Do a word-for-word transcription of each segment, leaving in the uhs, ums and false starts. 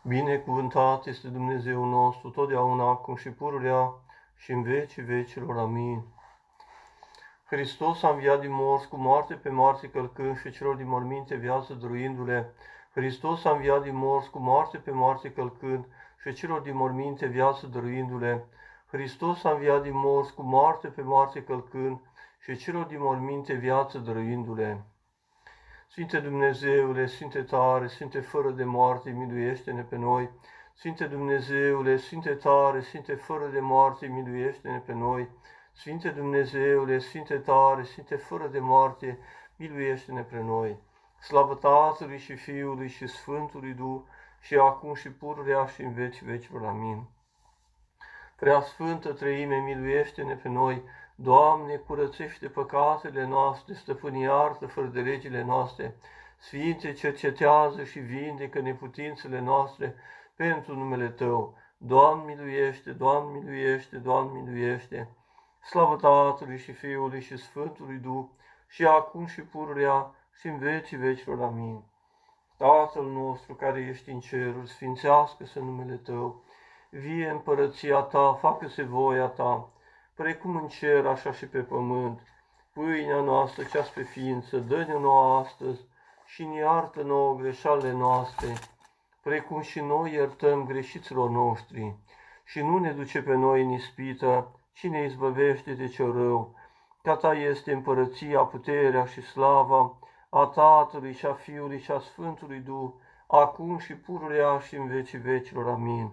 Binecuvântat este Dumnezeu nostru, totdeauna, acum și pururea și în vecii vecilor. Amin. Hristos a înviat din morți, cu moarte pe moarte călcând și celor din morminte viață dăruindu-le. Hristos a înviat din morți, cu moarte pe moarte călcând și celor din morminte viață dăruindu-le. Hristos a înviat din morți, cu moarte pe moarte călcând și celor din morminte viață dăruindu-le. Sfinte Dumnezeule, Sfinte tare, Sfinte fără de moarte, miluiește-ne pe noi. Sfinte Dumnezeule, Sfinte tare, Sfinte fără de moarte, miluiește-ne pe noi. Sfinte Dumnezeule, Sfinte tare, Sfinte fără de moarte, miluiește-ne pe noi. Slavă Tatălui și Fiului și Sfântului Duh, și acum și pururea și în veci vecilor. Amin. Prea Sfântă Treime, miluiește-ne pe noi. Doamne, curățește păcatele noastre, stăpâni iartă fără de legile noastre. Sfinte, cercetează și vindecă neputințele noastre pentru numele Tău. Doamne, miluiește, Doamne, miluiește, Doamne, miluiește. Slavă Tatălui și Fiului și Sfântului Duh, și acum și pururea și în vecii vecilor. Amin. Tatăl nostru care ești în ceruri, sfințească-se numele Tău. Vie împărăția Ta, facă-se voia Ta, precum în cer, așa și pe pământ. Pâinea noastră cea-ți pe ființă, dă-ne nouă astăzi și ne iartă nouă greșalele noastre, precum și noi iertăm greșiților noștri. Și nu ne duce pe noi în ispită, ci ne izbăvește de cel rău. Ca Ta este împărăția, puterea și slava a Tatălui și a Fiului și a Sfântului Duh, acum și pururea și în vecii vecilor. Amin.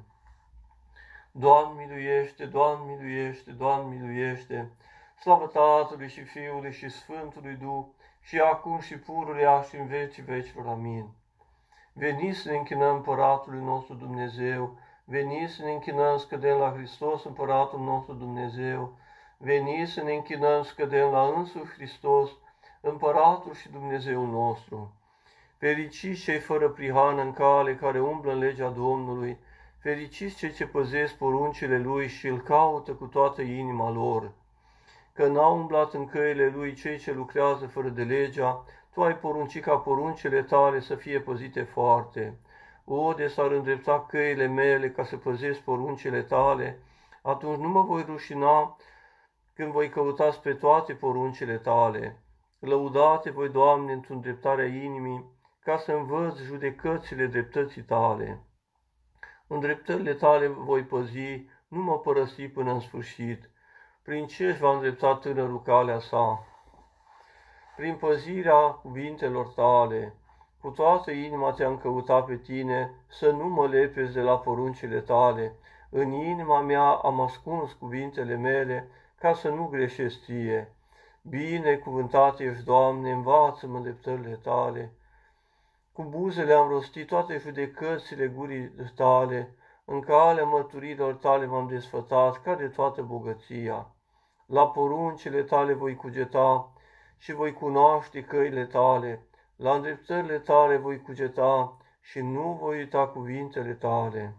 Doamne miluiește, Doamne miluiește, Doamne miluiește. Slavă Tatălui și Fiului și Sfântului Duh, și acum și pururea și în vecii vecilor. Amin. Veniți să ne închinăm Împăratului nostru Dumnezeu, veniți să ne închinăm, scădem la Hristos, Împăratul nostru Dumnezeu, veniți să ne închinăm, scădem la însuși Hristos, Împăratul și Dumnezeu nostru. Fericiți cei fără prihană în cale, care umblă în legea Domnului, fericiți cei ce păzesc poruncile Lui și îl caută cu toată inima lor. Că n-au umblat în căile Lui cei ce lucrează fără de legea, Tu ai poruncit ca poruncile Tale să fie păzite foarte. O, de s-ar îndrepta căile mele ca să păzesc poruncile Tale, atunci nu mă voi rușina când voi căuta spre toate poruncile Tale. Lăudate voi, Doamne, într-o îndreptarea inimii, ca să învăț judecățile dreptății Tale. Îndreptările Tale voi păzi, nu mă părăsi până în sfârșit. Prin ce își va îndrepta tânărul calea sa? Prin păzirea cuvintelor Tale. Cu toată inima Te-am căutat pe Tine, să nu mă lepezi de la poruncile Tale. În inima mea am ascuns cuvintele mele, ca să nu greșesc Ție. Binecuvântat ești, Doamne, învață-mă îndreptările Tale. Cu buzele am rostit toate judecățile gurii Tale, în calea mărturilor Tale m-am desfătat, ca de toată bogăția. La poruncile Tale voi cugeta și voi cunoaște căile Tale, la îndreptările Tale voi cugeta și nu voi uita cuvintele Tale.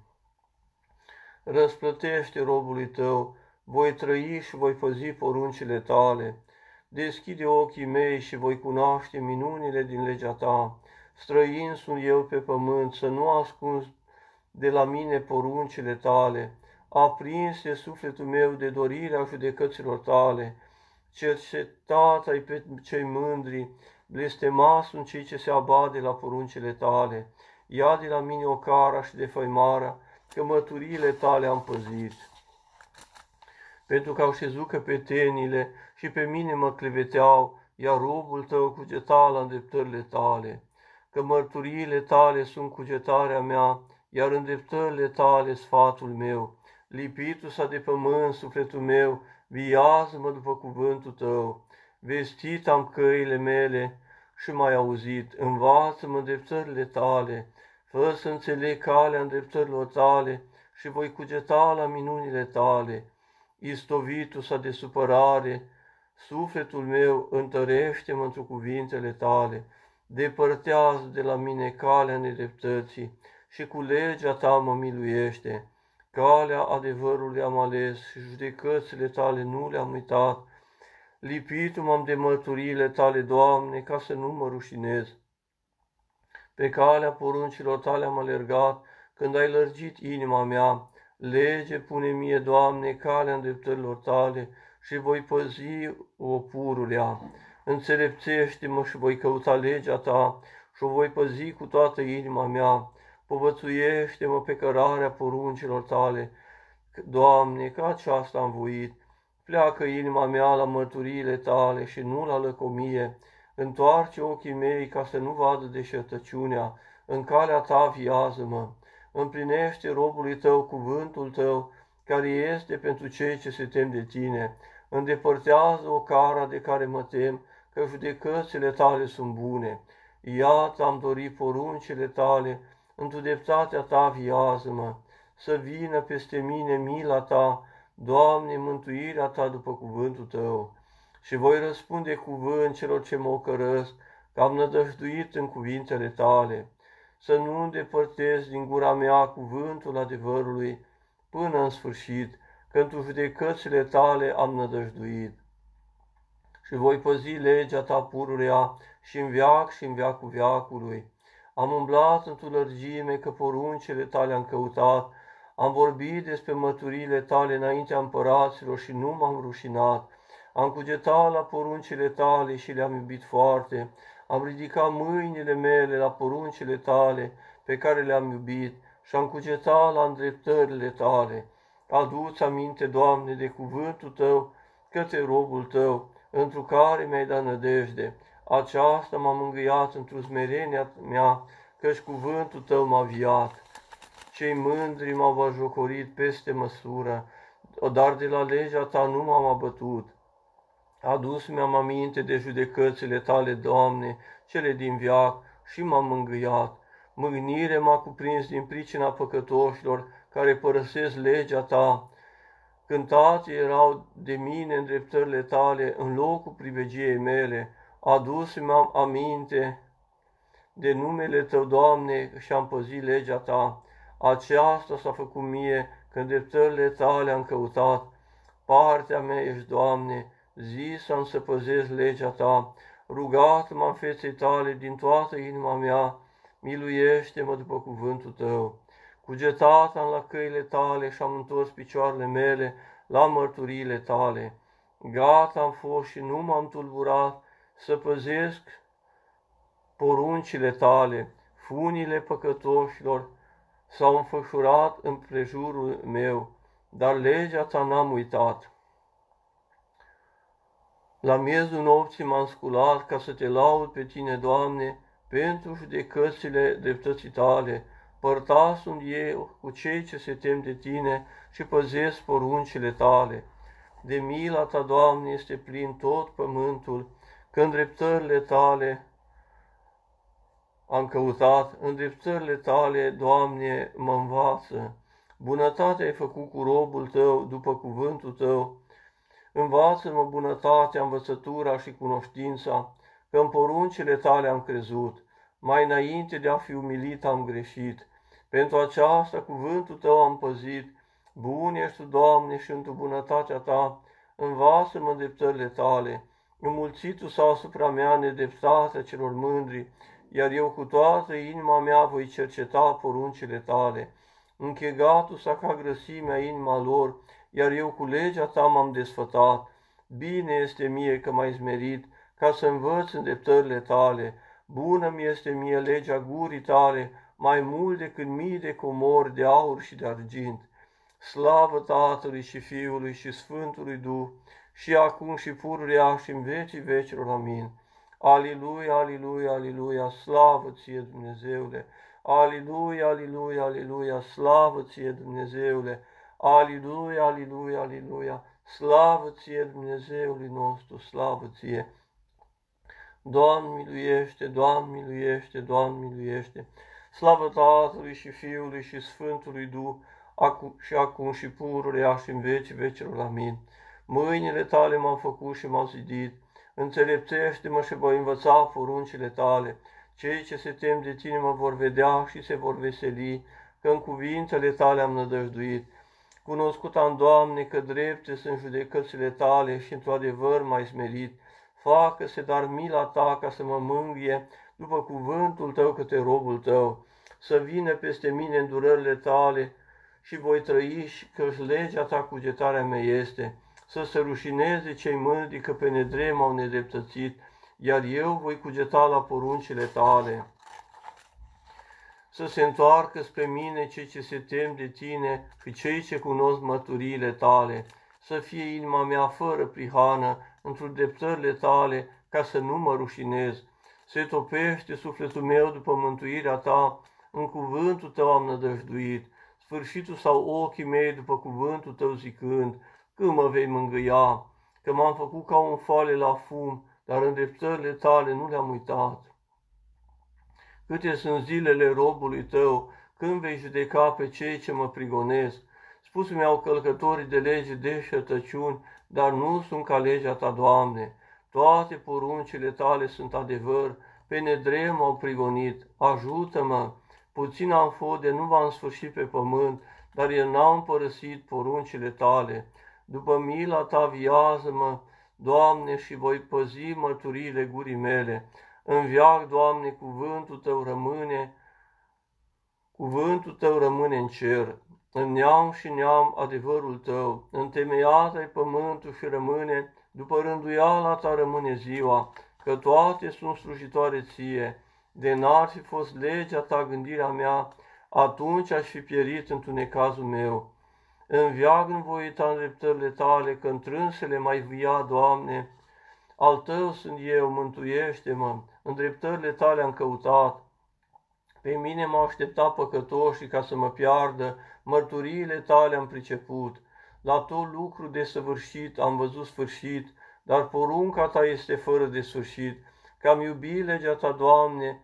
Răsplătește robului Tău, voi trăi și voi păzi poruncile Tale. Deschide ochii mei și voi cunoaște minunile din legea Ta. Străin sunt eu pe pământ, să nu ascunzi de la mine poruncile Tale. Aprinse sufletul meu de dorirea judecăților Tale. Cercetat ai pe cei mândri, blestemați sunt cei ce se abat de la poruncile Tale. Ia de la mine ocara și de făimara, că mărturiile Tale am păzit. Pentru că au șezut căpetenile și pe mine mă cleveteau, iar robul Tău cugeta la îndreptările Tale. Că mărturiile Tale sunt cugetarea mea, iar îndreptările Tale sfatul meu. Lipitul s-a de pământ sufletul meu, viază-mă după cuvântul Tău. Vestit am căile mele și m-ai auzit, învață-mă îndreptările Tale. Fă să înțeleg calea îndreptărilor Tale și voi cugeta la minunile Tale. Istovitul s-a de supărare, sufletul meu întărește-mă într cuvintele Tale. Depărtează de la mine calea nedreptății și cu legea Ta mă miluiește. Calea adevărului am ales și judecățile Tale nu le-am uitat. Lipitul m-am de mărturiile Tale, Doamne, ca să nu mă rușinez. Pe calea poruncilor Tale am alergat, când ai lărgit inima mea. Lege pune mie, Doamne, calea îndreptărilor tale și voi păzi o pururea. Înțelepțește-mă și voi căuta legea ta și o voi păzi cu toată inima mea. Povățuiește-mă pe cărarea poruncilor tale, Doamne, că aceasta am voit. Pleacă inima mea la mărturiile tale și nu la lăcomie. Întoarce ochii mei ca să nu vadă deșertăciunea. În calea ta viază-mă. Împlinește robului tău cuvântul tău, care este pentru cei ce se tem de tine. Îndepărtează o cara de care mă tem, că judecățile tale sunt bune. Iată, am dorit poruncile tale, într-o dreptatea ta viază-mă. Să vină peste mine mila ta, Doamne, mântuirea ta după cuvântul tău. Și voi răspunde cuvânt celor ce mă ocărăsc, că am nădăjduit în cuvintele tale. Să nu îndepărtez din gura mea cuvântul adevărului până în sfârșit, că într judecățile tale am nădăjduit. Și voi păzi legea ta pururea și în veac și în veacul veacului. Am umblat într-o lărgime, că poruncile tale am căutat. Am vorbit despre mărturile tale înaintea împăraților și nu m-am rușinat. Am cugetat la poruncile tale și le-am iubit foarte. Am ridicat mâinile mele la poruncile tale pe care le-am iubit și am cugetat la îndreptările tale. Adu-ți aminte, Doamne, de cuvântul tău către robul tău, întru care mi-ai dat nădejde. Aceasta m-a mângâiat într-o smerenia mea, căci cuvântul tău m-a viat. Cei mândri m-au bajocorit peste măsură, dar de la legea ta nu m-am abătut. Adus mi-am aminte de judecățile tale, Doamne, cele din veac, și m-am mângâiat. Mâhnire m-a cuprins din pricina păcătoșilor care părăsesc legea ta. Cântate erau de mine îndreptările tale în locul privegiei mele. Adus mi-am aminte de numele tău, Doamne, și am păzit legea ta. Aceasta s-a făcut mie, când dreptările tale am căutat. Partea mea ești, Doamne, zis am să păzesc legea ta. Rugat-mă în feței tale din toată inima mea, miluiește-mă după cuvântul tău. Cugetat am la căile tale și am întors picioarele mele la mărturiile tale. Gata am fost și nu m-am tulburat să păzesc poruncile tale. Funile păcătoșilor s-au înfășurat în prejurul meu, dar legea ta n-am uitat. La miezul nopții m-am sculat ca să te laud pe tine, Doamne, pentru judecățile dreptății tale. Părtați sunt eu cu cei ce se tem de tine și păzesc poruncile tale. De mila ta, Doamne, este plin tot pământul, când dreptările tale am căutat, în dreptările tale, Doamne, mă învață. Bunătatea ai făcut cu robul tău după cuvântul tău. Învață-mă bunătatea, învățătura și cunoștința, că în poruncile tale am crezut. Mai înainte de a fi umilit am greșit. Pentru aceasta cuvântul tău am păzit. Bun ești tu, Doamne, și într bunătatea ta, învață-mă dreptările tale. Înmulțitu s-a asupra mea nedreptatea celor mândri, iar eu cu toată inima mea voi cerceta poruncile tale. Închegatul s-a ca grăsimea inima lor, iar eu cu legea ta m-am desfătat. Bine este mie că m-ai smerit, ca să învăț îndreptările tale. Bună mi este mie legea gurii tale, mai mult decât mii de comori de aur și de argint. Slavă Tatălui și Fiului și Sfântului Duh, și acum și pururea și în vecii vecilor. Amin. Aliluia, aliluia, aliluia, slavă ție, Dumnezeule! Aliluia, aliluia, aliluia, slavă ție, Dumnezeule! Aliluia, aliluia, aliluia, slavă ție, Dumnezeului nostru, slavă ție! Doamne miluiește, Doamne miluiește, Doamne miluiește! Slavă Tatălui și Fiului și Sfântului Duh, acum și acum și pururea și în vecii vecilor. Amin. Mâinile tale m-au făcut și m-au zidit. Înțelepțește-mă și voi învăța poruncile tale. Cei ce se tem de tine mă vor vedea și se vor veseli, că în cuvintele tale am nădăjduit. Cunoscut am, Doamne, că drepte sunt judecățile tale și într adevăr m-ai smerit. Facă-se dar mila ta ca să mă mângâie după cuvântul tău către robul tău. să vină peste mine îndurările tale și voi trăi, că-și legea ta cugetarea mea este. Să se rușineze cei mândri că pe nedrept m-au nedreptățit, iar eu voi cugeta la poruncile tale. Să se întoarcă spre mine cei ce se tem de tine și cei ce cunosc mărturiile tale. Să fie inima mea fără prihană într-o dreptările tale, ca să nu mă rușinez. Se topește sufletul meu după mântuirea ta, în cuvântul tău am nădăjduit. Sfârșitul sau ochii mei după cuvântul tău zicând, când mă vei mângâia, că m-am făcut ca un foale la fum, dar îndreptările tale nu le-am uitat. Câte sunt zilele robului tău, când vei judeca pe cei ce mă prigonesc? Spus mi-au călcătorii de lege deșertăciuni, dar nu sunt ca legea ta, Doamne. Toate poruncile tale sunt adevăr, pe nedrept m-au prigonit. Ajută-mă! Puțin am fost de nu v-am sfârșit pe pământ, dar eu n-am părăsit poruncile tale. După mila ta viază-mă, Doamne, și voi păzi mărturiile gurii mele. În veac, Doamne, cuvântul tău rămâne, cuvântul tău rămâne în cer. În neam și neam adevărul tău, întemeiat ai pământul și rămâne, după rânduiala ta rămâne ziua, că toate sunt slujitoare ție. De n-ar fi fost legea ta gândirea mea, atunci aș fi pierit într-un necazul meu. În veac nu voi uita îndreptările tale, că întrânsele mai via, Doamne. Al tău sunt eu, mântuiește-mă, îndreptările tale am căutat. Pe mine m-au așteptat păcătoșii ca să mă piardă, mărturiile tale am priceput. La tot lucru desăvârșit am văzut sfârșit, dar porunca ta este fără de sfârșit. Că am iubit legea ta, Doamne,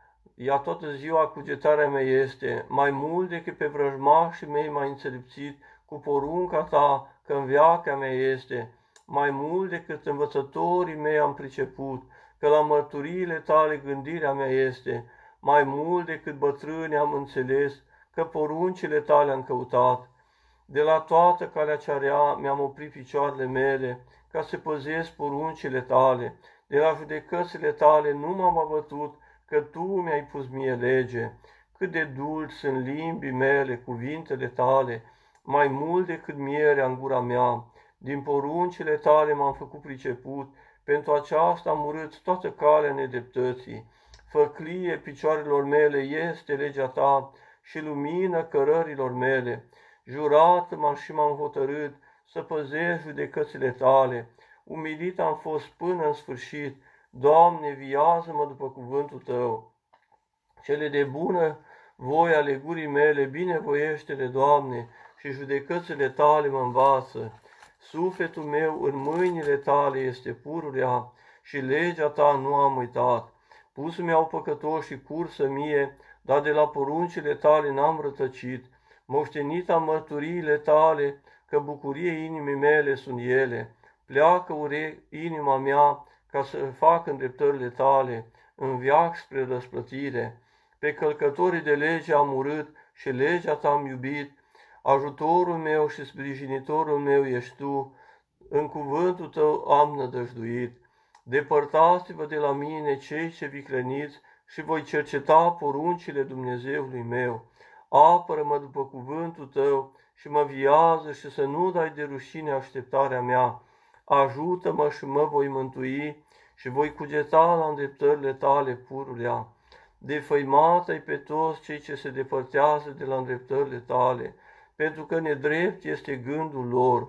ea toată ziua cugetarea mea este, mai mult decât pe vrăjmașii mei m-ai înțelepțit, cu porunca ta, că în veaca mea este, mai mult decât învățătorii mei am priceput, că la mărturiile tale gândirea mea este, mai mult decât bătrâni am înțeles, că poruncile tale am căutat. De la toată calea cea rea mi-am oprit picioarele mele, ca să păzesc poruncile tale. De la judecățile tale nu m-am abătut, că tu mi-ai pus mie lege. Cât de dulci sunt limbii mele, cuvintele tale, mai mult decât mierea în gura mea. Din poruncile tale m-am făcut priceput, pentru aceasta am urât toată calea nedreptății. Făclie picioarelor mele este legea ta și lumină cărărilor mele. Jurat-mă și m-am hotărât să păzesc judecățile tale. Umilit am fost până în sfârșit. Doamne, viază-mă după cuvântul tău. Cele de bună voi ale gurii mele, binevoiește-le, Doamne, și judecățile tale mă învață. Sufletul meu în mâinile tale este pururea și legea ta nu am uitat. Pus mi-au păcătoși cursă mie, dar de la poruncile tale n-am rătăcit. Moștenit am mărturiile tale, că bucurie inimii mele sunt ele. Pleacă ure inima mea, ca să fac îndreptările tale, în veac spre răsplătire. Pe călcătorii de lege am urât și legea ta am iubit. Ajutorul meu și sprijinitorul meu ești tu, în cuvântul tău am nădăjduit. Depărtați-vă de la mine cei ce vicleniți și voi cerceta poruncile Dumnezeului meu. Apără-mă după cuvântul tău și mă viază și să nu dai de rușine așteptarea mea. Ajută-mă și mă voi mântui și voi cugeta la îndreptările tale pururea. Defăimat-ai pe toți cei ce se depărtează de la îndreptările tale, pentru că nedrept este gândul lor.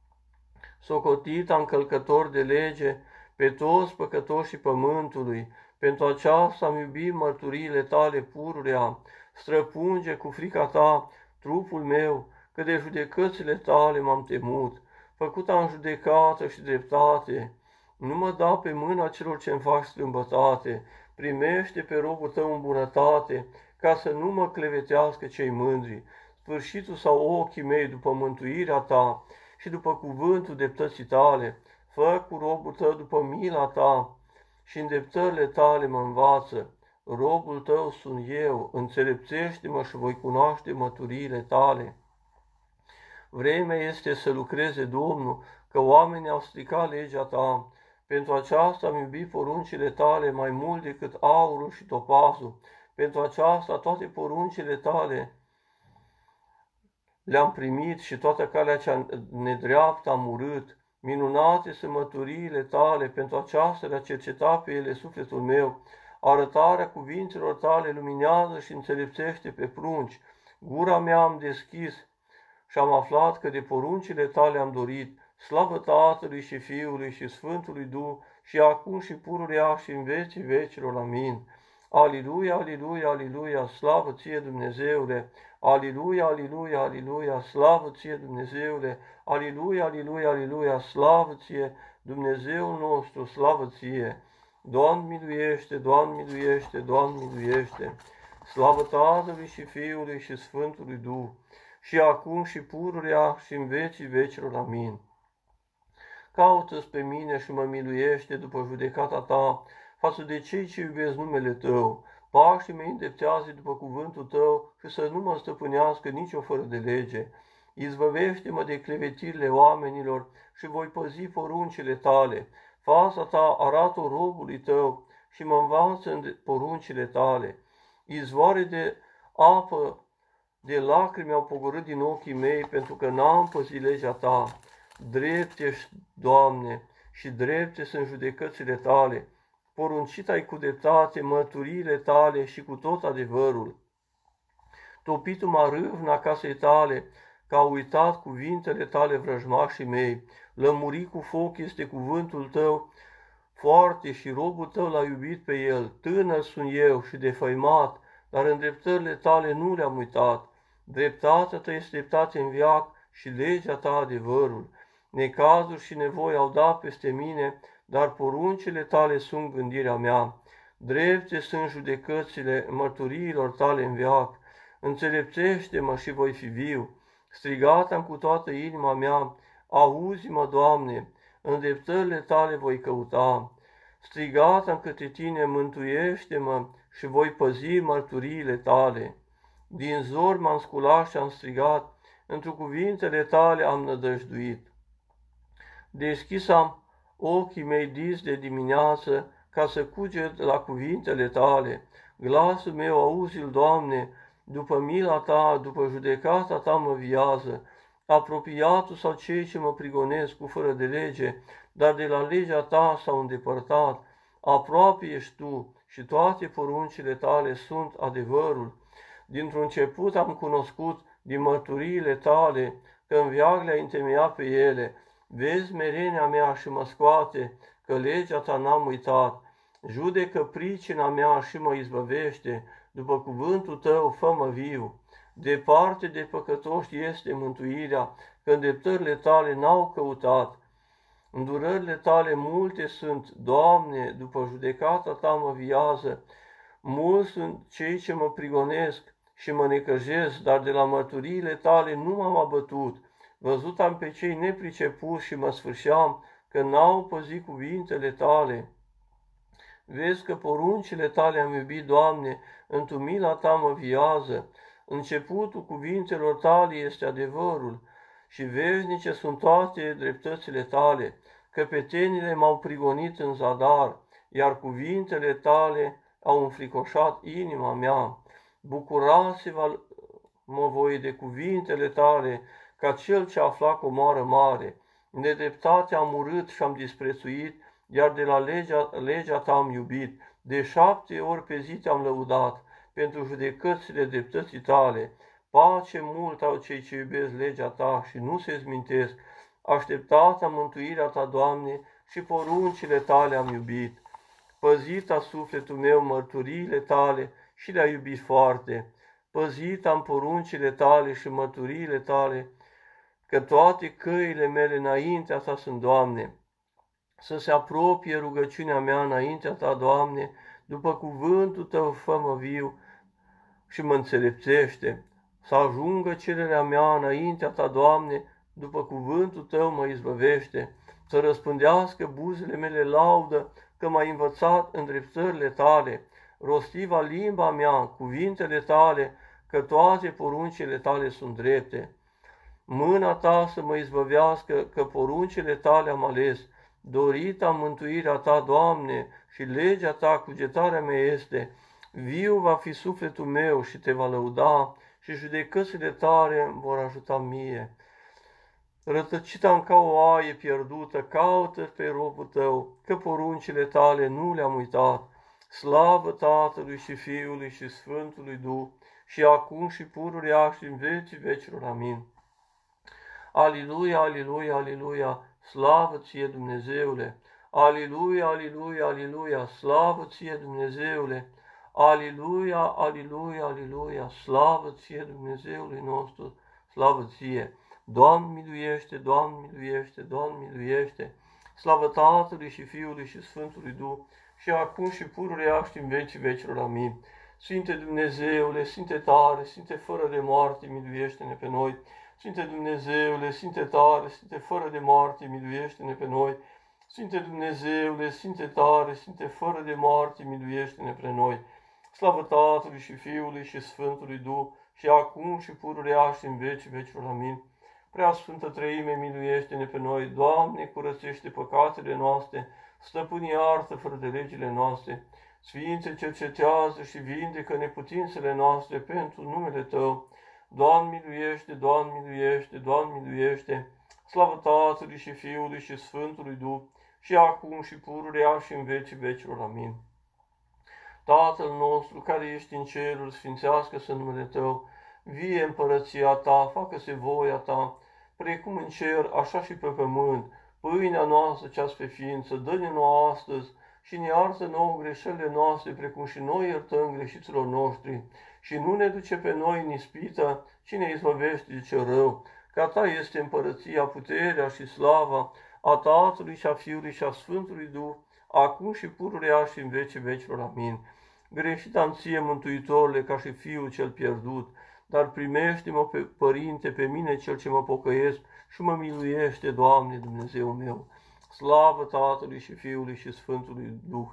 Socotit am călcător de lege pe toți păcătoșii pământului, pentru aceasta am iubit mărturiile tale pururea. Străpunge cu frica ta trupul meu, că de judecățile tale m-am temut. Făcut am judecată și dreptate, nu mă da pe mâna celor ce-mi fac strâmbătate. Primește pe robul tău în bunătate, ca să nu mă clevetească cei mândri. Sfârșitul sau ochii mei după mântuirea ta și după cuvântul dreptății tale. Fă cu robul tău după mila ta și îndreptările tale mă învață. Robul tău sunt eu, înțelepțește-mă și voi cunoaște mărturiile tale. Vremea este să lucreze Domnul, că oamenii au stricat legea ta. Pentru aceasta am iubit poruncile tale mai mult decât aurul și topazul. Pentru aceasta toate poruncile tale le-am primit și toată calea cea nedreaptă am urât. Minunate sunt mărturiile tale, pentru aceasta le-a cercetat pe ele sufletul meu. Arătarea cuvintelor tale luminează și înțelepțește pe prunci. Gura mea am deschis și am aflat că de poruncile tale am dorit. Slavă Tatălui și Fiului și Sfântului Duh, și acum și pururea și în vecii vecilor. Amin. Aliluia, aliluia, aliluia, slavă ție, Dumnezeule! Aliluia, aliluia, aliluia, slavă ție, Dumnezeule! Aliluia, aliluia, aliluia, slavă ție, Dumnezeul nostru, slavă ție! Doamne miluiește, Doamne miluiește, Doamne miluiește! Slavă Tatălui și Fiului și Sfântului Duh, și acum și pururea și în vecii vecilor. Amin. Caută-ți pe mine și mă miluiește după judecata ta față de cei ce iubesc numele tău. Pașii mei îndreptează după cuvântul tău și să nu mă stăpânească nicio fără de lege. Izbăvește-mă de clevetirile oamenilor și voi păzi poruncile tale. Fața ta arată-o robului tău și mă învață în poruncile tale. Izvoare de apă de lacrimi au pogorât din ochii mei, pentru că n-am păzit legea ta. Drept ești, Doamne, și drepte sunt judecățile tale. Poruncit ai cu dreptate mărturiile tale și cu tot adevărul. Topitu-mă râvna casei tale, că au uitat cuvintele tale vrăjmașii mei. Lămurit cu foc este cuvântul tău foarte și robul tău l-a iubit pe el. Tânăr sunt eu și defăimat, dar îndreptările tale nu le-am uitat. Dreptatea ta este dreptate în veac și legea ta adevărul. Necazuri și nevoi au dat peste mine, dar poruncile tale sunt gândirea mea. Drepte sunt judecățile mărturiilor tale în veac. Înțelepțește-mă și voi fi viu. Strigat-am cu toată inima mea, auzi-mă, Doamne, îndreptările tale voi căuta. Strigat-am către tine, mântuiește-mă și voi păzi mărturiile tale. Din zor m-am sculat și am strigat, într-o cuvintele tale am nădăjduit. Deschis am ochii mei dis de dimineață, ca să cuget la cuvintele tale. Glasul meu auzi-l, Doamne, după mila ta, după judecata ta mă viază. Apropiatul sau cei ce mă prigonesc cu fără de lege, dar de la legea ta s-au îndepărtat. Aproape ești tu și toate poruncile tale sunt adevărul. Dintr-un început am cunoscut din mărturiile tale, că în veac le-ai întemeiat pe ele. Vezi merenia mea și mă scoate, că legea ta n-am uitat. Judecă pricina mea și mă izbăvește, după cuvântul tău fă-mă viu. Departe de păcătoși este mântuirea, că îndreptările tale n-au căutat. Îndurările tale multe sunt, Doamne, după judecata ta mă viază. Mulți sunt cei ce mă prigonesc și mă necăjesc, dar de la mărturiile tale nu m-am abătut. Văzut am pe cei nepricepuți și mă sfârșeam, că n-au păzit cuvintele tale. Vezi că poruncile tale am iubit, Doamne, într-o mila ta mă viază. Începutul cuvintelor tale este adevărul și veșnice sunt toate dreptățile tale. Căpetenile m-au prigonit în zadar, iar cuvintele tale au înfricoșat inima mea. Bucurați-vă, mă voi, de cuvintele tale, ca cel ce afla comoară mare. Nedreptatea am urât și am disprețuit, iar de la legea, legea ta am iubit. De șapte ori pe zi te-am lăudat, pentru judecățile dreptății tale. Pace mult au cei ce iubesc legea ta și nu se zmintesc. Așteptat am mântuirea ta, Doamne, și poruncile tale am iubit. Păzit a sufletul meu mărturiile tale și le-a iubit foarte. Păzit am poruncile tale și mărturiile tale, că toate căile mele înaintea ta sunt, Doamne. Să se apropie rugăciunea mea înaintea ta, Doamne, după cuvântul tău fă-mă viu și mă înțelepțește. Să ajungă cererea mea înaintea ta, Doamne, după cuvântul tău mă izbăvește. Să răspândească buzele mele laudă, că m-ai învățat îndreptările tale. Rostiva limba mea, cuvintele tale, că toate poruncile tale sunt drepte. Mâna ta să mă izbăvească, că poruncile tale am ales. Dorita mântuirea ta, Doamne, și legea ta, cugetarea mea este. Viu va fi sufletul meu și te va lăuda și judecățile tale îmi vor ajuta mie. Rătăcit-am ca o oaie pierdută, caută pe robul tău, că poruncile tale nu le-am uitat. Slavă Tatălui și Fiului și Sfântului Duh, și acum și pururea și în vecii vecilor. Amin. Aliluia, aliluia, aliluia, slavă ție Dumnezeule! Aliluia, aliluia, aliluia, slavă ție Dumnezeule! Aliluia, aliluia, aliluia, slavă ție Dumnezeului nostru, slavă ție! Doamne miluiește, Doamne miluiește, Doamne miluiește! Slavă Tatălui și Fiului și Sfântului Duh, și acum și pururea și în vecii vecilor. Amin. Sfinte Dumnezeule, Sfinte tare, Sfinte fără de moarte, miluiește-ne pe noi! Sfinte Dumnezeule, Sfinte tare, Sfinte fără de moarte, miluiește-ne pe noi! Sfinte Dumnezeule, Sfinte tare, Sfinte fără de moarte, miluiește-ne pe noi! Slavă Tatălui și Fiului și Sfântului Duh, și acum și pururea și în vecii vecilor. Amin. Prea Sfântă Treime, miluiește-ne pe noi! Doamne, curățește păcatele noastre, Stăpâne, iartă fără de legile noastre, Sfinte, cercetează și vindecă neputințele noastre pentru numele Tău. Doamne miluiește, Doamne miluiește, Doamne miluiește! Slavă Tatălui și Fiului și Sfântului Duh, și acum și pururea și în vecii vecilor. Amin. Tatăl nostru care ești în cerul, sfințească-se numele Tău, vie împărăția Ta, facă-se voia Ta, precum în cer, așa și pe pământ. Pâinea noastră cea-ți pe ființă, dă-ne nouă astăzi și ne iartă nouă greșelile noastre, precum și noi iertăm greșiților noștri. Și nu ne duce pe noi în ispită, ci ne izbăvește de cel rău. Că a Ta este împărăția, puterea și slava a Tatălui și a Fiului și a Sfântului Duh, acum și pururea și în vecii vecilor. Amin. Greșit am ție, Mântuitorule, ca și fiul cel pierdut, dar primește-mă, pe Părinte, pe mine cel ce mă pocăiesc, și mă miluiește, Doamne, Dumnezeu meu. Slavă Tatălui și Fiului și Sfântului Duh!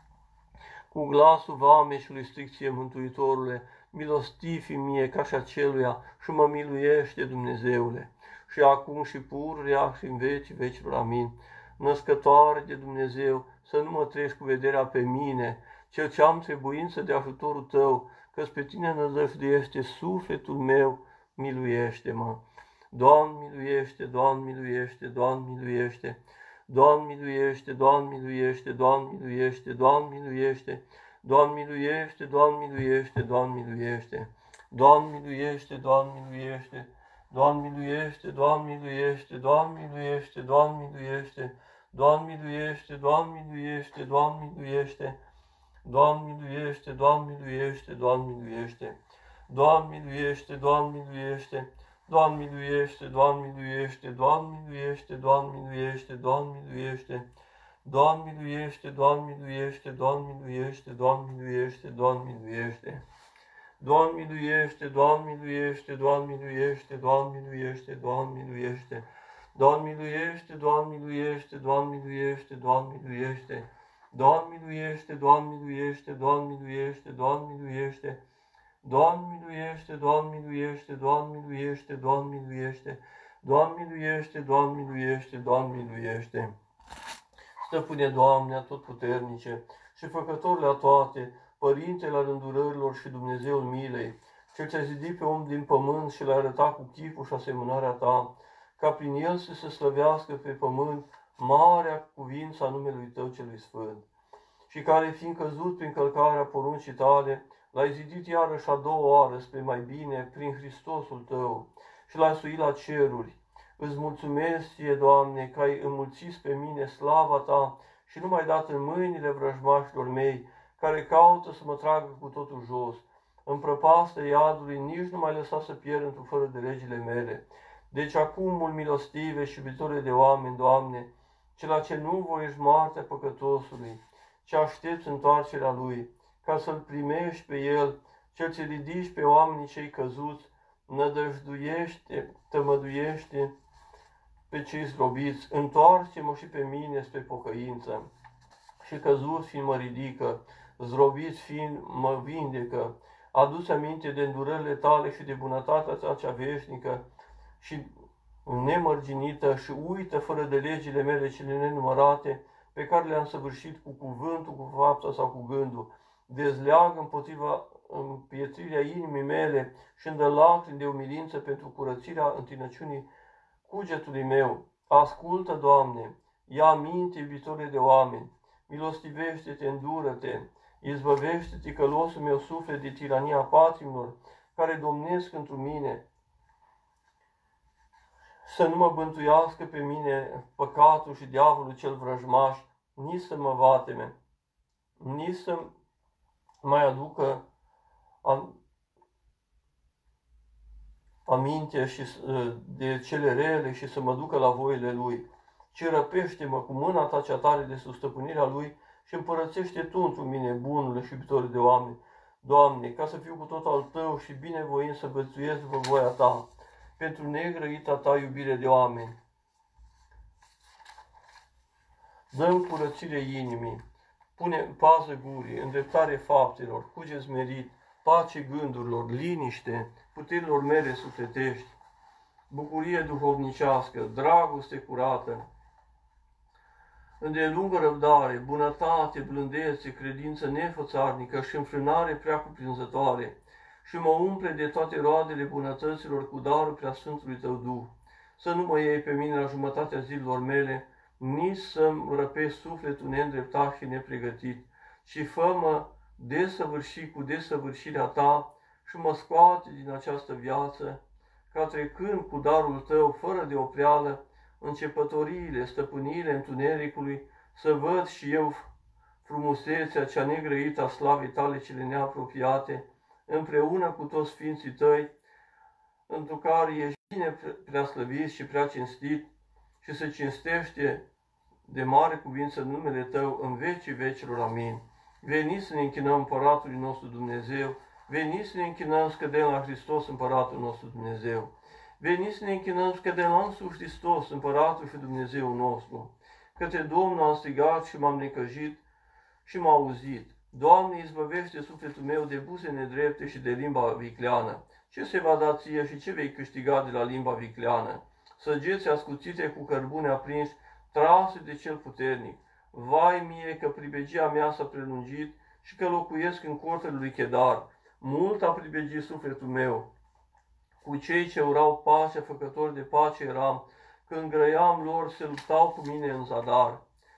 Cu glasul vameșului stric ție, Mântuitorule, milostivi mie ca și aceluia, și mă miluiește, Dumnezeule! Și acum și pururea și în vecii vecilor. Amin. Născătoare de Dumnezeu, să nu mă treci cu vederea pe mine, cel ce am trebuință de ajutorul Tău, că-ți pe Tine nădăjduiește sufletul meu, miluiește-mă! Doamne miluiește, Doamne miluiește, Doamne miluiește! Doamne miluiește, Doamne miluiește, Doamne miluiește, Doamne miluiește! Doamne miluiește, Doamne miluiește, Doamne miluiește! Doamne miluiește, Doamne miluiește! Doamne miluiește, Doamne miluiește, Doamne miluiește, Doamne miluiește! Doamne miluiește, Doamne miluiește, Doamne miluiește! Doamne miluiește, Doamne miluiește, Doamne miluiește! Doamne miluiește, Doamne miluiește! Doamne miluiește, Doamne miluiește, Doamne miluiește, Doamne miluiește, Doamne miluiește! Doamne miluiește, Doamne miluiește, Doamne miluiește, Doamne miluiește, Doamne miluiește! Doamne miluiește, Doamne miluiește, Doamne miluiește, Doamne miluiește, Doamne miluiește! Doamne miluiește, Doamne miluiește, Doamne miluiește, Doamne miluiește! Doamne miluiește, Doamne miluiește, Doamne miluiește, Doamne miluiește! Doamne miluiește, Doamne miluiește, Doamne miluiește, Doamne miluiește! Doamne miluiește, Doamne miluiește, Doamne miluiește! Stăpâne, Doamne atotputernice și Făcător la toate, Părintele al îndurărilor și Dumnezeul milei, Cel ce-a zidit pe om din pământ și l-a arătat cu chipul și asemănarea Ta, ca prin el să se slăvească pe pământ marea cuvință a numelui Tău celui Sfânt, și care, fiind căzut prin călcarea poruncii Tale, l-ai zidit iarăși a doua oară spre mai bine prin Hristosul Tău și l-ai suit la ceruri. Îți mulțumesc Ție, Doamne, că ai înmulțit pe mine slava Ta și nu m-ai dat în mâinile vrăjmașilor mei, care caută să mă tragă cu totul jos. În prăpastă iadului nici nu m-ai lăsat să pierd într-o fără de legile mele. Deci acum, mult milostive și iubitore de oameni, Doamne, cela ce nu voiești moartea păcătosului, ce aștepți întoarcerea lui, ca să-l primești pe el, cel ce ridici pe oamenii cei căzuți, nădăjduiește, tămăduiește pe cei zdrobiți, întoarce-mă și pe mine spre pocăință. Și căzut fiind mă ridică, zdrobiți fiind mă vindecă, adu-ți aminte de îndurările Tale și de bunătatea Ta cea veșnică și nemărginită, și uită fără de legile mele cele nenumărate, pe care le-am săvârșit cu cuvântul, cu fapta sau cu gândul. dezleagă împotriva împietrirea inimii mele și îmi dă lacrimi de umilință pentru curățirea întinăciunii cugetului meu. Ascultă, Doamne, ia minte, iubitore de oameni, milostivește-te, îndură-te, izbăvește ticălosul meu suflet de tirania patimilor, care domnesc întru mine, să nu mă bântuiască pe mine păcatul și diavolul cel vrăjmaș, nici să mă vateme, nici să mai aducă aminte și de cele rele și să mă ducă la voile lui, ci răpește-mă cu mâna ta cea tare de sub stăpânirea lui și împărățește tu întru mine, bunule și iubitore de oameni, Doamne, ca să fiu cu tot al tău și binevoind să bățuiesc după voia ta, pentru negrăita ta iubire de oameni. Dă-mi curățire inimii, pune pază gurii, îndreptare faptelor, cuget smerit, pace gândurilor, liniște, puterilor mele sufletești, bucurie duhovnicească, dragoste curată, îndelungă răbdare, bunătate, blândețe, credință nefățarnică și înfrânare prea cuprinzătoare, și mă umple de toate roadele bunătăților cu darul preasfântului tău Duh. Să nu mă iei pe mine la jumătatea zilelor mele, nici să-mi răpesc sufletul neîndreptat și nepregătit, ci fă-mă desăvârși cu desăvârșirea ta și mă scoate din această viață, ca trecând cu darul tău, fără de opreală, începătoriile, stăpânirile întunericului, să văd și eu frumusețea cea negrăită a slavei tale cele neapropiate, împreună cu toți sfinții tăi, întru care ești bine preaslăvit și prea cinstit, și se cinstește de mare cuvință numele tău în vecii vecilor. Amin. Veniți să ne închinăm Împăratului nostru Dumnezeu, veniți să ne închinăm, scădem la Hristos, Împăratul nostru Dumnezeu. Veniți să ne închinăm, scădem la însuși Hristos, Împăratul și Dumnezeu nostru. Către Domnul am strigat și m-am necăjit și m-a auzit. Doamne, izbăvește sufletul meu de buze nedrepte și de limba vicleană. Ce se va da ție și ce vei câștiga de la limba vicleană? Săgeți ascuțite cu cărbune aprins, trase de cel puternic. Vai mie că pribegia mea s-a prelungit și că locuiesc în cortele lui Chedar. Mult a pribegit sufletul meu. Cu cei ce urau pacea, făcători de pace eram, când grăiam lor se luptau cu mine în zadar.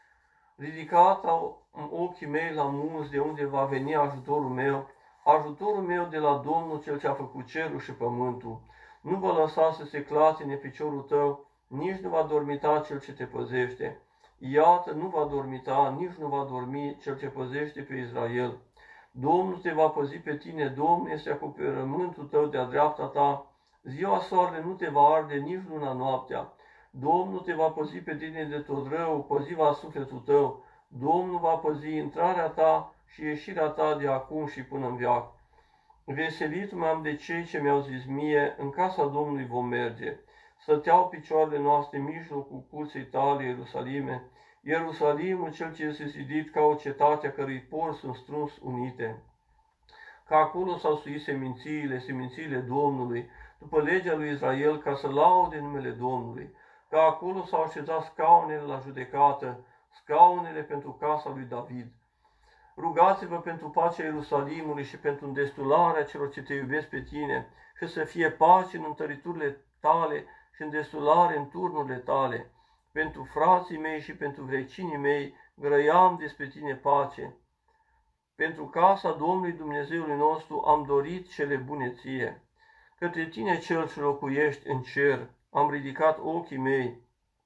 Ridicat au ochii mei la munți, de unde va veni ajutorul meu, ajutorul meu de la Domnul cel ce a făcut cerul și pământul. Nu vă lăsa să se clatine piciorul tău, nici nu va dormita cel ce te păzește. Iată, nu va dormita, nici nu va dormi cel ce păzește pe Israel. Domnul te va păzi pe tine, Domnul este acoperământul tău de-a dreapta ta. Ziua soarele nu te va arde, nici luna noaptea. Domnul te va păzi pe tine de tot rău, păzi va sufletul tău. Domnul va păzi intrarea ta și ieșirea ta de acum și până în veac. Veselit m-am de cei ce mi-au zis mie, în casa Domnului vom merge. Stăteau picioarele noastre în mijlocul curții tale, Ierusalime, Ierusalimul cel ce este zidit ca o cetate a cărui porți sunt strâns unite. Că acolo s-au suit semințiile, semințiile Domnului, după legea lui Israel, ca să laude numele Domnului. Că acolo s-au așezat scaunele la judecată, scaunele pentru casa lui David. Rugați-vă pentru pacea Ierusalimului și pentru îndestularea celor ce te iubesc pe tine, și să fie pace în întăriturile tale și îndestulare în turnurile tale. Pentru frații mei și pentru vecinii mei grăiam despre tine pace. Pentru casa Domnului Dumnezeului nostru am dorit cele bune ție. Către tine cel ce locuiești în cer am ridicat ochii mei.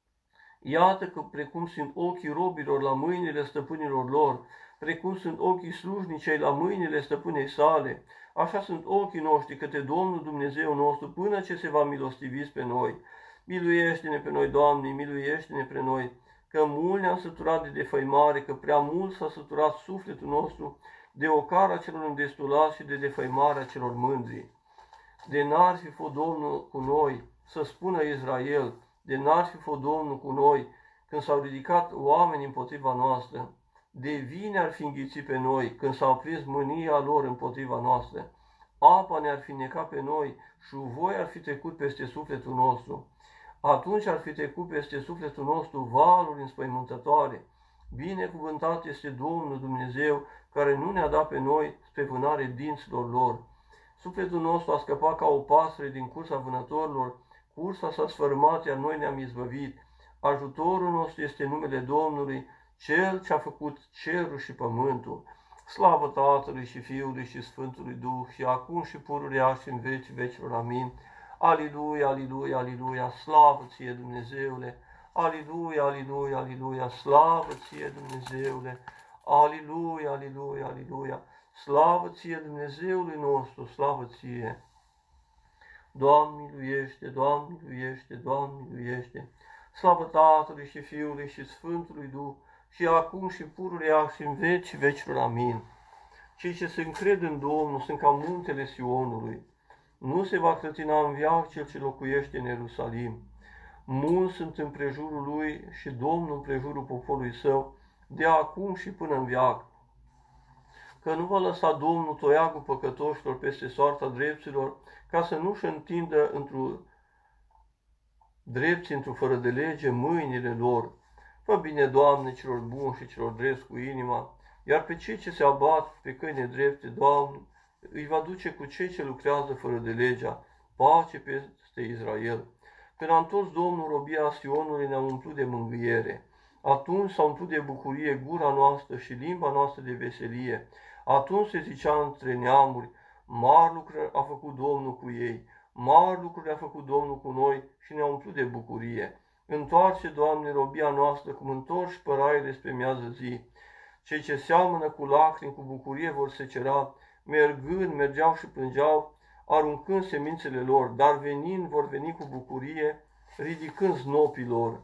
Iată că precum sunt ochii robilor la mâinile stăpânilor lor, precum sunt ochii slujnicei la mâinile stăpânei sale, așa sunt ochii noștri către Domnul Dumnezeu nostru până ce se va milostivi pe noi. Miluiește-ne pe noi, Doamne, miluiește-ne pe noi, că mult ne-am săturat de defăimare, că prea mult s-a săturat sufletul nostru de ocara celor îndestulați și de defăimarea celor mândri. De n-ar fi fost Domnul cu noi, să spună Israel, de n-ar fi fost Domnul cu noi, când s-au ridicat oameni împotriva noastră. De vine ar fi înghițit pe noi, când s-au prins mânia lor împotriva noastră. Apa ne-ar fi necat pe noi și voi ar fi trecut peste sufletul nostru. Atunci ar fi trecut peste sufletul nostru valuri înspăimântătoare. Binecuvântat este Domnul Dumnezeu, care nu ne-a dat pe noi spre vânare dinților lor. Sufletul nostru a scăpat ca o pasăre din cursa vânătorilor, cursa s-a sfărâmat, iar noi ne-am izbăvit. Ajutorul nostru este numele Domnului, Cel ce a făcut cerul și pământul. Slavă Tatălui și Fiului și Sfântului Duh, și acum și pururea și în vecii vecilor. Amin. Aliluia, aliluia, aliluia, slavă ție, Dumnezeule! Aliluia, aliluia, aliluia, slavă ție, Dumnezeule! Aliluia, aliluia, aliluia, slavă ție, Dumnezeului nostru, slavă ție! Doamne miluiește, Doamne miluiește, Doamne miluiește! Slavă Tatălui și Fiului și Sfântului Duh, și acum și pururea și în vecii vecilor. Amin. Cei ce se încred în Domnul sunt ca muntele Sionului. Nu se va clătina în veac cel ce locuiește în Ierusalim. Mulți sunt în prejurul lui și Domnul în prejurul poporului său, de acum și până în veac. Că nu va lăsa Domnul toiagul păcătoșilor peste soarta drepților, ca să nu-și întindă într-o drepți, într-o fără de lege, mâinile lor. Fă bine, Doamne, celor buni și celor drepți cu inima, iar pe cei ce se abat pe căi nedrepte, Doamne, îi va duce cu cei ce lucrează fără de legea, pace peste Israel. Când a întors Domnul robia Sionului, ne-a umplut de mângâiere. Atunci s-a umplut de bucurie gura noastră și limba noastră de veselie. Atunci se zicea între neamuri, mari lucruri a făcut Domnul cu ei, mari lucruri a făcut Domnul cu noi și ne-a umplut de bucurie. Întoarce, Doamne, robia noastră, cum întorci păraile spre miază zi. Cei ce seamănă cu lacrimi, cu bucurie vor secera, mergând, mergeau și plângeau, aruncând semințele lor, dar venind vor veni cu bucurie, ridicând znopii lor.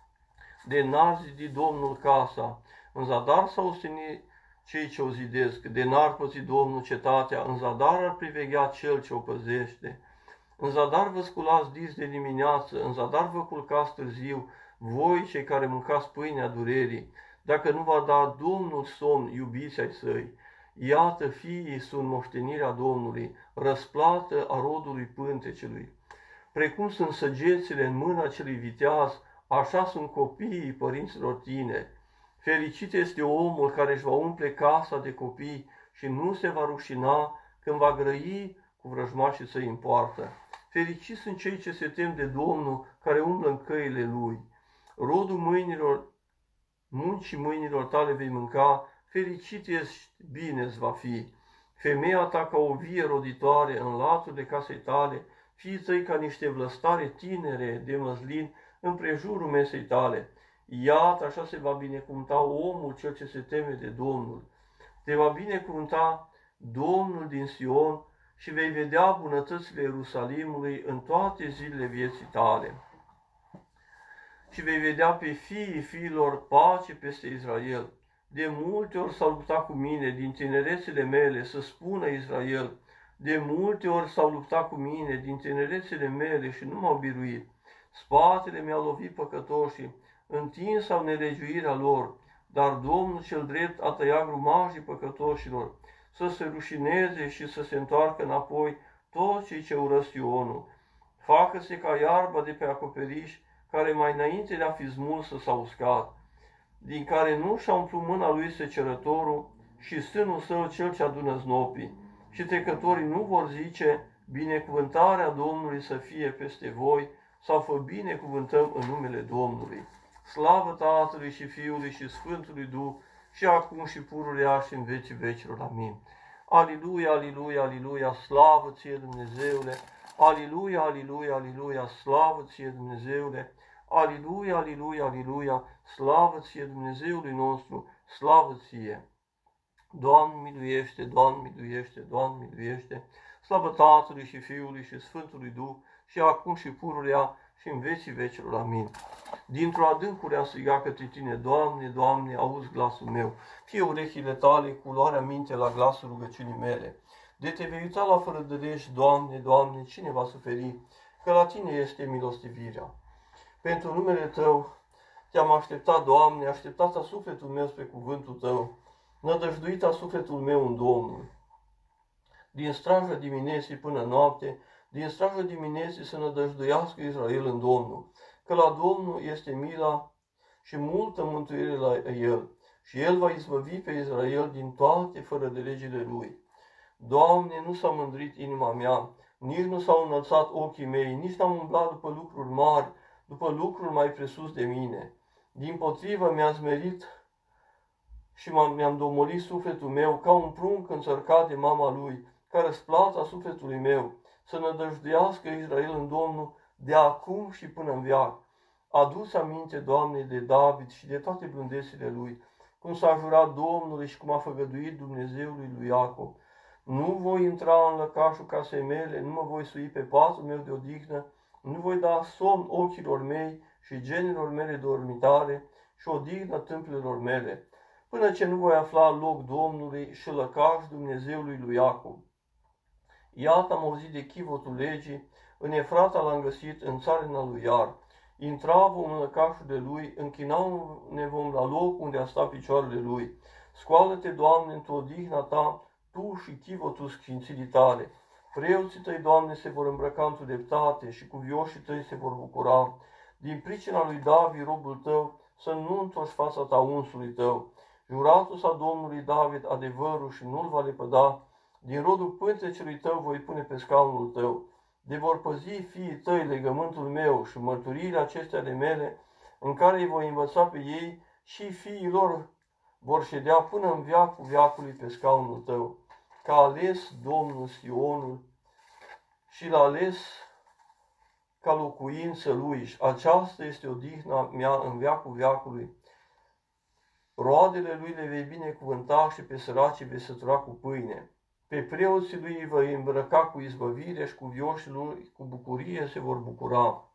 De n-ar zidi Domnul casa, în zadar s-au ostenit cei ce o zidesc, de n-ar păzi Domnul cetatea, în zadar ar priveghea cel ce o păzește. În zadar vă sculați dis de dimineață, în zadar vă culcați târziu, voi cei care mâncați pâinea durerii, dacă nu va da Domnul somn, iubiți ai săi. Iată, fiii sunt moștenirea Domnului, răsplată a rodului pântecelui. Precum sunt săgețile în mâna celui viteaz, așa sunt copiii părinților tineri. Fericit este omul care își va umple casa de copii și nu se va rușina când va grăi cu vrăjmașii săi în poartă. Fericiți sunt cei ce se tem de Domnul, care umblă în căile Lui. Rodul mâinilor, muncii mâinilor tale vei mânca, fericit ești, bine-ți va fi. Femeia ta ca o vie roditoare în laturile casei tale, fiii tăi ca niște vlăstare tinere de măslin în prejurul mesei tale. Iată, așa se va binecuvânta omul cel ce se teme de Domnul. Te va binecuvânta Domnul din Sion și vei vedea bunătățile Ierusalimului în toate zilele vieții tale. Și vei vedea pe fiii fiilor pace peste Israel. De multe ori s-au luptat cu mine din tinerețele mele, să spună Israel. De multe ori s-au luptat cu mine din tinerețele mele și nu m-au biruit. Spatele mi-au lovit păcătoșii, întins au nelegiuirea lor, dar Domnul cel drept a tăiat grumajii păcătoșilor, să se rușineze și să se întoarcă înapoi toți cei ce urăsc Ionul. Facă-se ca iarba de pe acoperiș, care mai înainte de a fi smulsă s-a uscat, din care nu și-a umplut mâna lui secerătorul și sânul său cel ce adună znopii. Și trecătorii nu vor zice, binecuvântarea Domnului să fie peste voi, sau fă binecuvântăm în numele Domnului. Slavă Tatălui și Fiului și Sfântului Duh, și acum și pururea și în vecii vecilor. Amin. Aliluia, aliluia, aliluia, slavă ție, Dumnezeule! Aliluia, aliluia, aliluia, slavă ție, Dumnezeule! Aliluia, aliluia, aliluia, slavă ție, Dumnezeului nostru, slavă ție! Doamne miluiește, Doamne miluiește, Doamne miluiește! Slavă Tatălui și Fiului și Sfântului Duh, și acum și pururea și în vecii vecilor. Amin. Dintr-o adâncure am strigat către tine, Doamne, Doamne, auzi glasul meu. Fie urechile tale cu luarea minte la glasul rugăciunii mele. De te vei uita la fără de legi, Doamne, Doamne, cine va suferi? Că la tine este milostivirea. Pentru numele Tău te-am așteptat, Doamne, așteptat a sufletul meu spre cuvântul Tău, nădăjduit a sufletul meu în Domnul. Din strajă dimineții până noapte, din strajă dimineții să nădăjduiască Israel în Domnul, că la Domnul este mila și multă mântuire la El. și El va izbăvi pe Israel din toate fără de legile Lui. Doamne, nu s-a mândrit inima mea, nici nu s-au înălțat ochii mei, nici n-am umblat după lucruri mari, după lucruri mai presus de mine. Dimpotrivă mi-a zmerit și mi-am domolit sufletul meu ca un prunc înțărcat de mama lui, ca răsplata sufletului meu, să nădăjduiască Israel în Domnul de acum și până în veac. Adu-ți aminte, Doamne, de David și de toate blândețile lui, cum s-a jurat Domnului și cum a făgăduit Dumnezeului lui Iacov. Nu voi intra în lăcașul casei mele, nu mă voi sui pe patul meu de odihnă, nu voi da somn ochilor mei și genilor mele dormitare și odihnă tâmplelor mele, până ce nu voi afla loc Domnului și lăcaș Dumnezeului lui Iacov. Iată am auzit de chivotul legii, în Efrata l-am găsit, în țarina lui Iar. Intra vom în lăcașul de lui, închinau-ne vom la loc unde a stat picioarele lui. Scoală-te, Doamne, într-o odihna ta, tu și chivotul sfințirii tale. Preoții tăi, Doamne, se vor îmbrăca într-o dreptate și cuvioșii tăi se vor bucura. Din pricina lui David, robul tău, să nu întorci fața ta unsului tău. Juratul sa Domnului David adevărul și nu-l va lepăda. Din rodul pântecelui tău voi pune pe scaunul tău. De vor păzi fiii tăi legământul meu și mărturiile acestea ale mele, în care îi voi învăța pe ei și fiii lor vor ședea până în veacul veacului pe scaunul tău. Că a ales Domnul Sionul și l-a ales ca locuință lui și aceasta este odihna mea în veacul veacului. Roadele lui le vei binecuvânta și pe săracii vei sătura cu pâine. Pe preoții lui îi vei îmbrăca cu izbăvire și cu vioșii lui cu bucurie se vor bucura.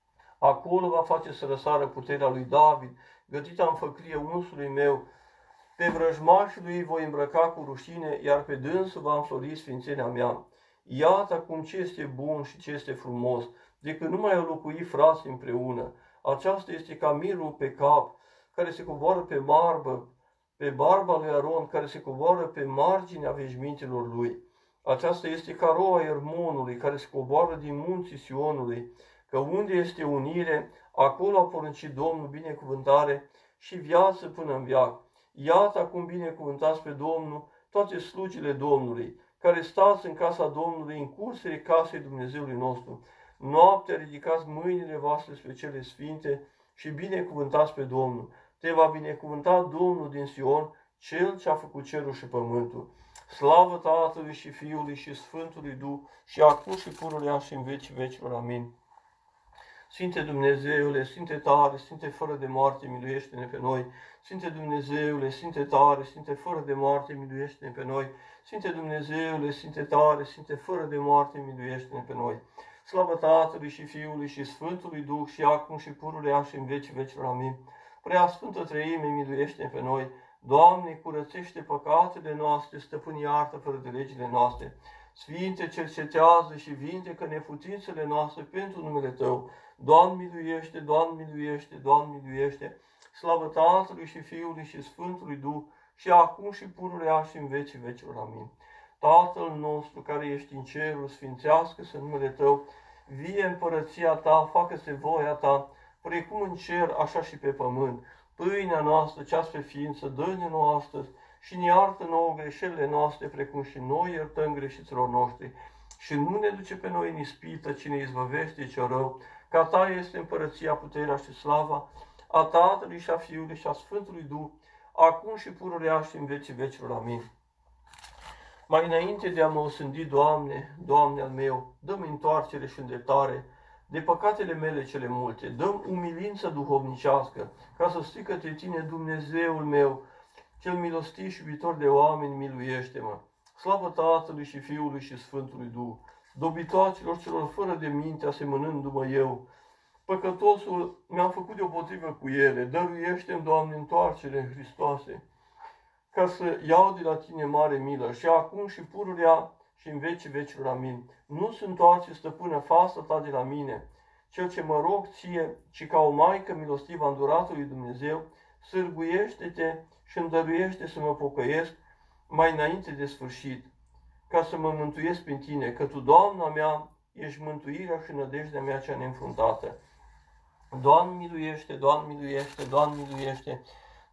Acolo va face să răsară puterea lui David, gătită în făclie unsului meu. Pe vrăjmașii lui voi îmbrăca cu rușine, iar pe dânsul va înflori sfințenia mea. Iată acum ce este bun și ce este frumos, decât nu mai au locuit frații împreună. Aceasta este ca mirul pe cap, care se coboară pe barbă, pe barba lui Aron, care se coboară pe marginea veșmintelor lui. Aceasta este ca roa Ermonului, care se coboară din munții Sionului, că unde este unire, acolo a poruncit Domnul binecuvântare și viață până în veac. Iată acum binecuvântați pe Domnul toate slujile Domnului, care stați în casa Domnului, în cursele casei Dumnezeului nostru. Noaptea ridicați mâinile voastre spre cele sfinte și binecuvântați pe Domnul. Te va binecuvânta Domnul din Sion, Cel ce a făcut cerul și pământul. Slavă Tatălui și Fiului și Sfântului Duh, și acum și pururea și în vecii vecilor. Amin. Sfinte Dumnezeule, Sfinte tare, Sfinte fără de moarte, miluiește-ne pe noi. Sfinte Dumnezeule, Sfinte tare, Sfinte fără de moarte, miluiește-ne pe noi. Sfinte Dumnezeule, Sfinte tare, Sfinte fără de moarte, miluiește-ne pe noi. Slavă Tatălui și Fiului și Sfântului Duh, și acum și pururea și în vecii vecilor. Amin. Prea Sfântă Treime, miluiește-ne pe noi. Doamne, curățește păcatele noastre, Stăpân, iartă fără de legile noastre. Sfinte, cercetează și vindecă neputințele noastre pentru numele Tău. Doamne, miluiește, Doamne, miluiește, Doamne, miluiește. Slavă Tatălui și Fiului și Sfântului Duh, și acum și pururea și în vecii vecilor. Amin. Tatăl nostru care ești în cerul, sfințească-se numele Tău, vie împărăția Ta, facă-se voia Ta, precum în cer, așa și pe pământ. Pâinea noastră, cea spre ființă, dă-ne nouă astăzi și ne iartă nouă greșelile noastre, precum și noi iertăm greșiților noștri. Și nu ne duce pe noi în ispită, ci ne izbăvește cel rău, că a Ta este împărăția, puterea și slava, a Tatălui și a Fiului și a Sfântului Duh, acum și pururea și în vecii vecilor. Amin. Mai înainte de a mă osândi, Doamne, Doamne al meu, dă-mi întoarcere și îndreptare de păcatele mele cele multe, dă-mi umilință duhovnicească, ca să strig către Tine, Dumnezeul meu, cel milostiv și iubitor de oameni, miluiește-mă. Slavă Tatălui și Fiului și Sfântului Duh, dobitoacelor celor fără de minte, asemănându-mă eu. Păcătosul mi-am făcut deopotrivă cu ele, dăruiește-mi, Doamne, întoarcere, Hristoase, ca să iau de la Tine mare milă, și acum și pururea și în vecii vecilor. Amin. Nu se întoarce, Stăpână, fața Ta de la mine, cel ce mă rog Ție, ci ca o maică milostivă îndurată lui Dumnezeu, sârguiește-te și îmi dăruiește să mă pocăiesc mai înainte de sfârșit, ca să mă mântuiesc prin Tine, că Tu, Doamna mea, ești mântuirea și nădejdea mea cea neînfruntată. Doamne miluiește, Doamne miluiește, Doamne miluiește,